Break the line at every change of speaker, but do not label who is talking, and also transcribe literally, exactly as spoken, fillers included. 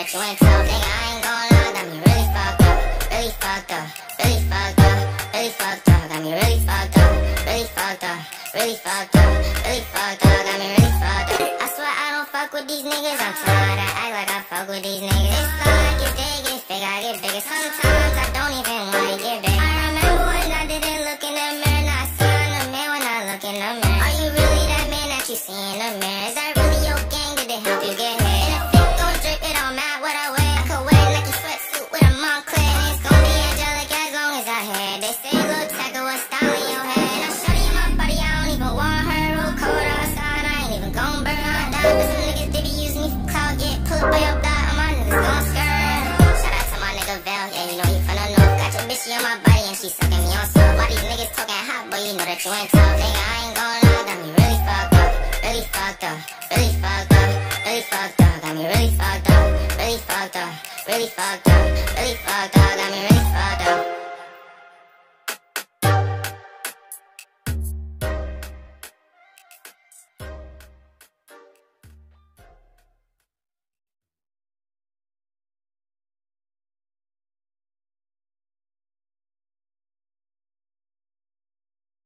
that you ain't tough. Nigga, I ain't gon' lie, got me really fucked up. Really fucked up, really fucked up, really fucked up. Got me really fucked up, really fucked up, really fucked up, really fucked up. Got me really fucked up. I swear I don't fuck with these niggas. I'm tired, I act like I fuck with these niggas. It's like I get big, it's big, I get bigger. Sometimes I don't even wanna get big. I remember when I didn't look in the mirror. Now I see I'm the man when I look in the mirror. Are you really that man that you see in the mirror? Is that really your gang? Did it help you get hit? And if it gon' drip, it don't matter what I wear. I could wear a Nike sweatsuit with a Moncler. And it's gon' be angelic as long as I had. They say little tackle, what style in your head? And I shorty in my body, I don't even want her. Real cold outside, I ain't even gon' burn her down. But some niggas, they be using me for clout. Get pulled by your block, and my niggas gon' skirt. Shout out to my nigga Val, yeah, you know he from the north. Got your bitch, she on my body, and she sucking me on soft. Why these niggas talking hot, but you know that you ain't tough. Nigga, I ain't gon' lie, got me real